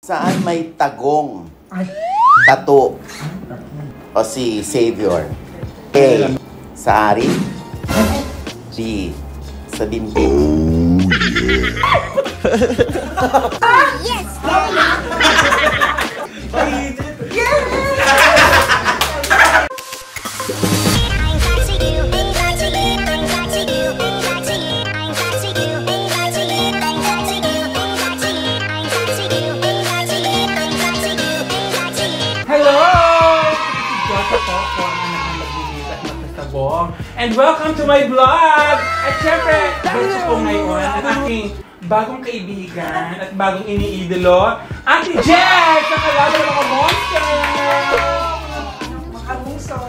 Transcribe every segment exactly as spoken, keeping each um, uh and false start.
Saan may tagong? Tato. O si Savior. A. Sa ari. B. Sa binti. Oh, yeah. Yes! And welcome to my vlog! At syempre, dahil po ngayon ang aking bagong kaibigan at bagong iniidolo, Ate Jess! Ang kalaban ng mga monster! Makamuso!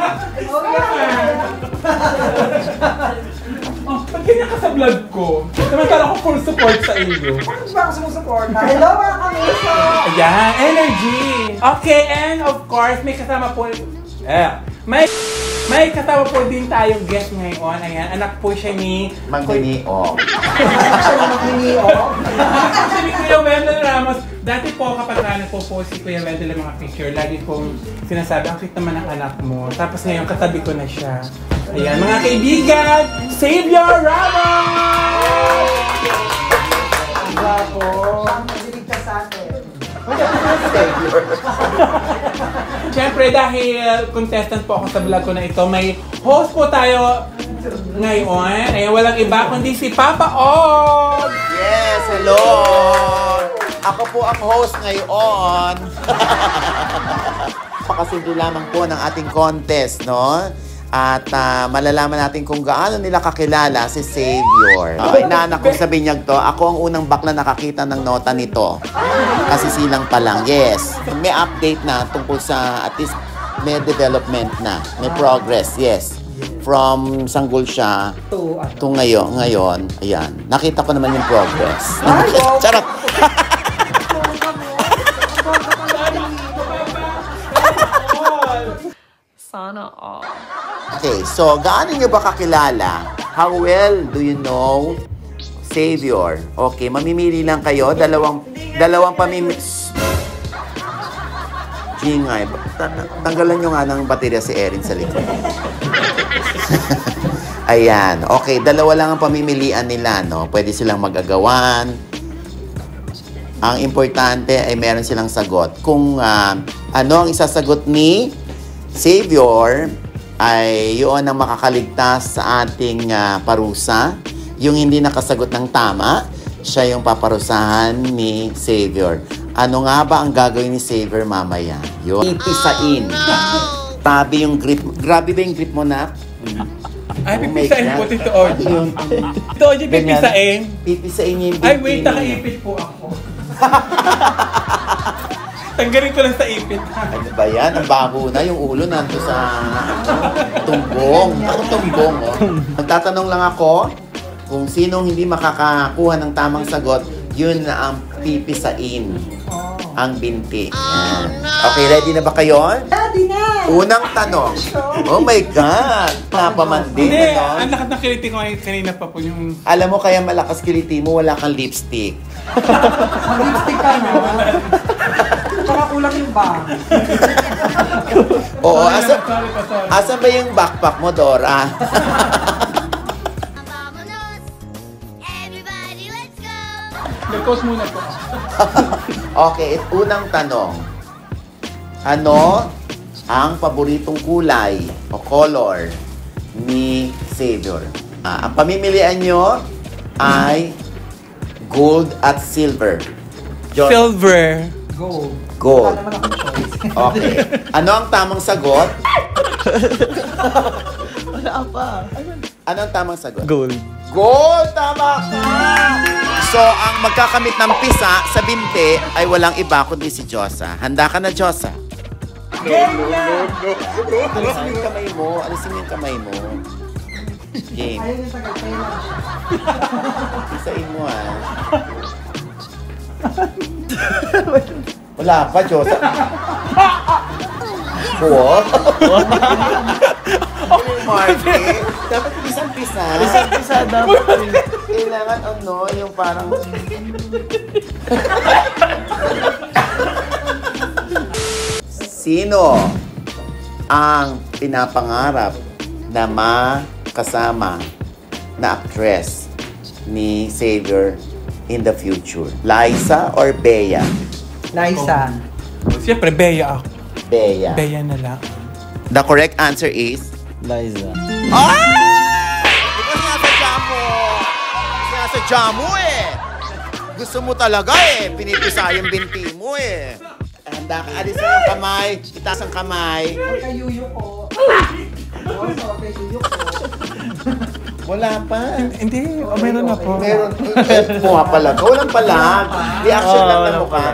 Oh, ba't ganyan ka sa vlog ko? Samantala ako full support sa iyo. Bakit ba ako sumusuporta? Hello mga kamuso! Ayan, energy! Okay, and of course, may kasama po... Eh, may... May kasama po din tayong guest ngayon. Ayan, anak po siya ni... Magdiniog. Siya na magdiniog. Actually, Kuya Wendell Ramos, dati po kapag na po po si Kuya Wendell ng mga picture, lagi kong sinasabi, ang cute naman ng anak mo. Tapos ngayon, katabi ko na siya. Ayan, mga kaibigan, Savior Ramos! Bravo! Ang magdiligtas sa atin. Siyempre dahil contestant po ako sa vlog ko na ito, may host po tayo ngayon. Ayan, walang iba kundi si Papa Og! Yes, hello! Ako po ang host ngayon. Pakasundo lamang po ng ating contest, no? At uh, malalaman natin kung gaano nila kakilala si Savior. Uh, inaanak kong sabihin niya to, ako ang unang bakla nakakita ng nota nito. Kasi silang pa lang. Yes. May update na tungkol sa, at least, may development na. May progress, yes. From sanggol siya to, to ngayon, ngayon, ayan. Nakita ko naman yung progress. Charot! Sana all. Okay, so gaano nyo ba kakilala? How well do you know Savior? Okay, mamimili lang kayo. Dalawang, dalawang pamimili. Gingay. Tanggalan nyo nga ng baterya si Erin sa likod. Ayan. Okay, dalawa lang ang pamimilian nila, no? Pwede silang mag-agawan. Ang importante ay meron silang sagot. Kung uh, ano ang isasagot ni Savior, ay yun ang makakaligtas sa ating uh, parusa. Yung hindi nakasagot ng tama, siya yung paparusahan ni Savior. Ano nga ba ang gagawin ni Savior mamaya? Yun. Pipisain. Grabe yung grip. Grabe ba yung grip mo na? Ay, pipisain po, Tito Oji. Tito Oji, pipisain? Pipisain niya yung binti. Ay, wait, nakaipit po ako. Tanggalin ko lang sa ipit. Ano ba yan? Ang baho na. Yung ulo nandito sa tumbong. Ako tumbong, oh. Magtatanong lang ako kung sinong hindi makakakuha ng tamang sagot, yun na ang pipisain. Ang binti. Yan. Okay, ready na ba kayo? Ready na! Unang tanong. Oh my God! Napamandin. Hindi, ano? ang lakas ng kiliti ko kanina pa po yung... Alam mo, kaya malakas kiliti mo, wala kang lipstick. Mag-lipstick ka na. Baka kulang yung bag. Oo, asa, asa ba yung backpack mo, Dora? Nag-coast muna po. Okay, unang tanong. Ano ang paboritong kulay o color ni Savior? Ah, ang pamimilian nyo ay gold at silver. John? Silver. Go. Gold. Wala naman akong choice. Okay. Ano ang tamang sagot? Wala pa. Ano ang tamang sagot? Gold. Gold! Tama ka! So, ang magkakamit ng pisa sa binti ay walang iba kundi si Josa. Handa ka na, Josa? No, no, no, no. Alisin mo yung kamay mo. Alisin mo yung kamay mo. Game. Ayaw yung tagal. Kaya lang siya. Pisain mo, ah. Wala pa, Josa. What? Marky, dapat pisang-pisa. Pisang-pisa dapat. Kailangan ano, yung parang... Sino ang pinapangarap na makasama na actress ni Xavier in the future? Liza or Bea? Liza. Siyempre, Bea ako. Bea. Bea na lang. The correct answer is... Liza. Ah! Ikaw sinasadya mo! Sinasadya mo eh! Gusto mo talaga eh! Pinipisa yung binti mo eh! Handa ka, alisin yung kamay, itaas ang kamay. Huwag kay Yuyo ko. Also, kay Yuyo ko. Wala pa. Hindi, oh, meron na po. Meron. Eh, mukha pala. Walang pala. Reaction lang na mukha.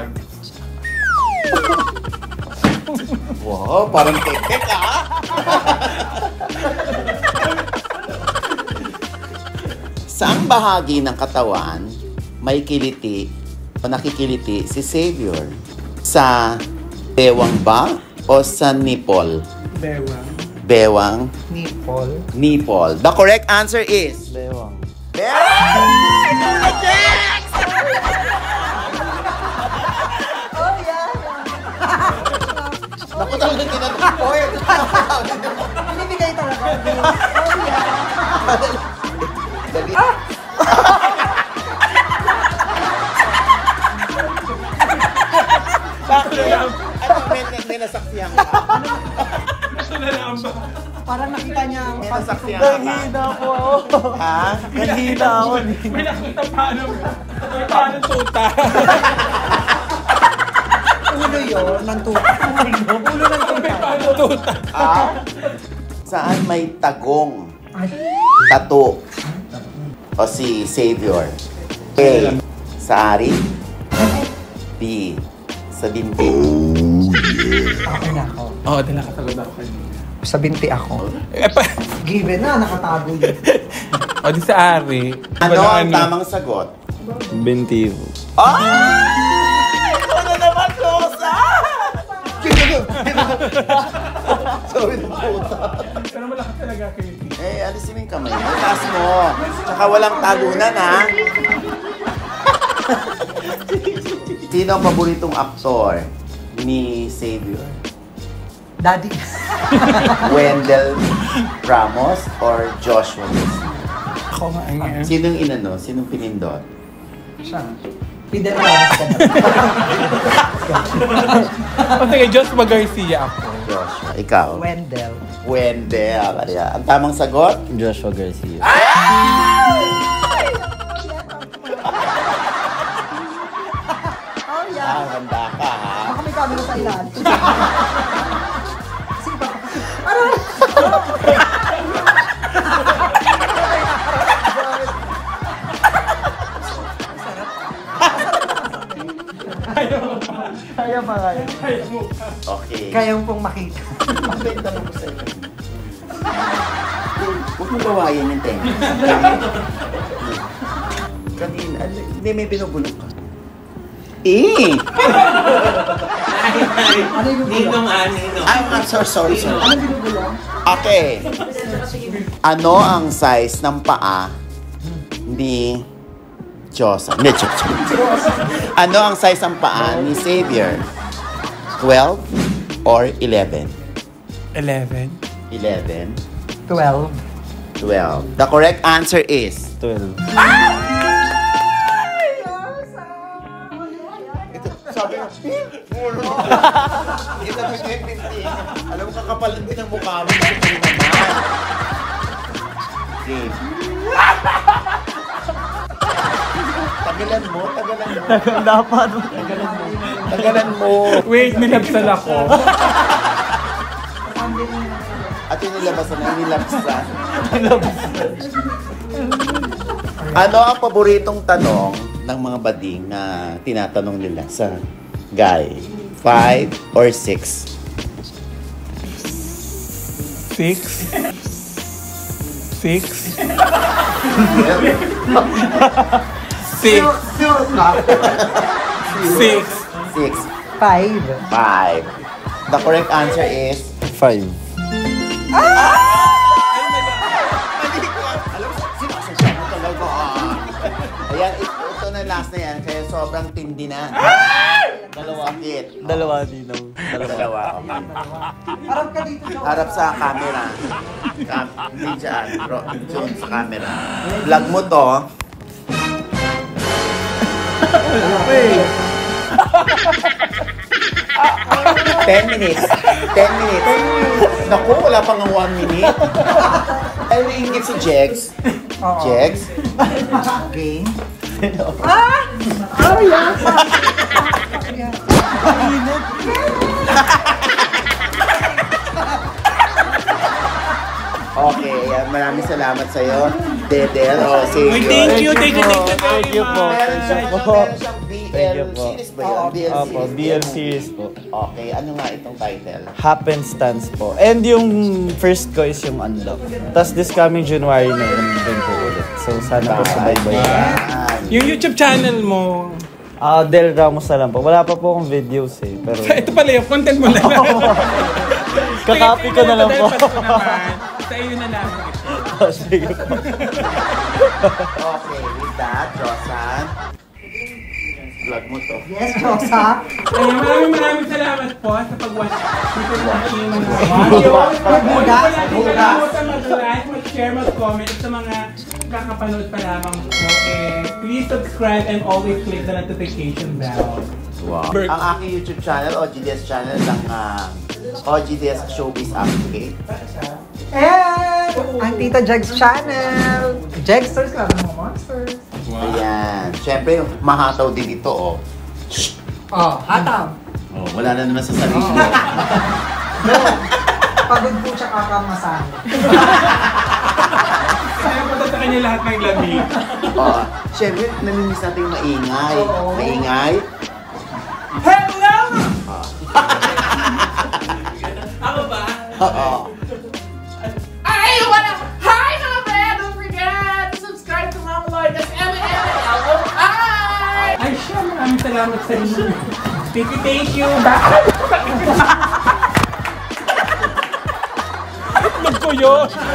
Wow, parang tek-tek ah. Saang bahagi ng katawan may kiliti o nakikiliti si Xavier? Sa bewang ba o sa nipple? Bewang. Bewang. Nipple. Nipple. The correct answer is... Bewang. Bewang! Ikaw na, Jex! Oh, yeah. Naku, talagang tinatang ko eh. Binibigay talaga. Oh, yeah. Dali. Bakit? Ano, may, may nasaksihan ka? Nalalaan ba? Parang nakita niya ang May nasaksihan ka ba? Nanghina po ako. Ha? Nanghina ako. May nakita paano. May paano tuta. ulo yun, ng tuta. Ulo ng tuta. May paano tuta. Ah? Saan may tagong? Ay, Tato. O si Xavier? A. Sa ari. B. Sa binti. okay na ako. Oo, oh, dala ka talaga ako kanina. Sa binti ako. Eh, pa... Given na, nakatago yun. O, di sa Ari. Ano Wala ang tamang sagot? Binti po. Ay! Ito na naman, Rosa! Sorry na puta. Pero malakas talaga kayo. Eh, alisin mo yung kamay. Taas mo. Tsaka walang talunan, ha? Sino ang paboritong aktor ni Xavier? Daddy. Wendell Ramos or Joshua Wilson? Ako nga ang Sinong inano? Sinong pinindot? Siya. Fidel Ramos ka na. O sige, Joshua Garcia ako. Joshua. Ikaw? Wendell. Wendell. Kaya, ang tamang sagot? Joshua Garcia. Oh, yeah. Ah, handa ka, ha? Baka may camera sa ilalim. Sige ba? Ano? Kaya pa kaya. Okay. Kaya pong makita. Bakit tanong ko sa'yo? Huwag mo gawain yung tenga. Kanina, ano- hindi may binubulong ka. Eh! Ano yung binubulong? I'm, I'm so sorry, sorry. Ano yung binubulong? Okay. Ano ang size ng paa ni Josa? Hindi, joke, joke. Ano ang size ng paa ni Xavier? twelve or eleven? eleven. eleven. twelve. twelve. The correct answer is... twelve. Ito, sabi mo, puro. Ito na yung binti. Alam mo, kakapalan din ang mukha mo. Ito naman. Game. Tagalan mo, tagalan mo. Dapat. Tagalan mo. Tagalan mo. Wait, nilabsan ako. At yung nilabasan na, nilabsan. Ano ang paboritong tanong ng mga bading na tinatanong nila sa guy? Five or six? Six. Six. Six. Six. Six. Five. Five. The correct answer is... Five. Mali ko. Alam mo, sinasadya mo talaga. Ayan, ito, ito na last na yan. Kaya sobrang tindi na. Dalawa. Sakit. Dalawa, Ninong. Dalawa. Dalawa. Harap ka dito, Joe. Harap sa camera. Cam Hindi dyan. Bro, dyan sa camera. Vlog mo to. ten minutes. ten minutes. Naku, wala pang one minute. Ay, naingit si Jex. Oo. Jex? Game. Okay, yan. Maraming salamat sa'yo, Dedel. Oh, sige. Uy, thank you, thank you, thank you very Thank you po. much. Meron siyang, Po. meron siyang B Thank L you po. series ba yun? B L Opo, series. B L series po. Okay, ano nga itong title? Happenstance po. And yung first ko is yung Unlock. Tapos this coming January na yun din po ulit. So sana po sabay-bay. Yan. Yung YouTube channel mo, Ah, Del Ramos na lang po. Wala pa po akong videos eh. Pero ito pala yung content mo na lang. kakopy ko na lang po. Dahil pasko naman, sa iyo na lang. Sige po. Okay, with that, Josan. Vlog mo to. Yes, Josa. Ayun, maraming maraming salamat po sa pag-watch dito sa aking mga videos. Huwag po natin kalimutan mag-like, mag-share, mag-comment sa mga kakapanood pa lamang po. Eh, please subscribe and always click the notification bell. Wow. Bert. Ang aking YouTube channel, O G D S channel ng uh, O G D S Showbiz Update. And ang Tita Jegs channel. Jegsters, laban mo monsters. Ayan. Siyempre, mahataw din ito, oh. Oh, hataw. Oh, wala na naman sa sarili. Pagod po siya kakamasahe. Kaya po sa kanya lahat ng labi. Oh, siyempre, namimiss natin yung maingay. Oo. Maingay. Hello! Ako ba? Oo. Ay, wala! Hi, mga friend! Don't forget to subscribe to Mama Lloyd. That's M M L O I! Ay, siya, maraming salamat sa inyo. Thank you, thank you. Bye! Nagkuyo!